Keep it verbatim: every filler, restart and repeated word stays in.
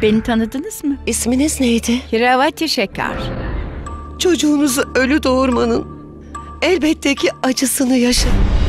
Beni tanıdınız mı? İsminiz neydi? Hiravati Şekar. Çocuğunuzu ölü doğurmanın elbette ki acısını yaşadım.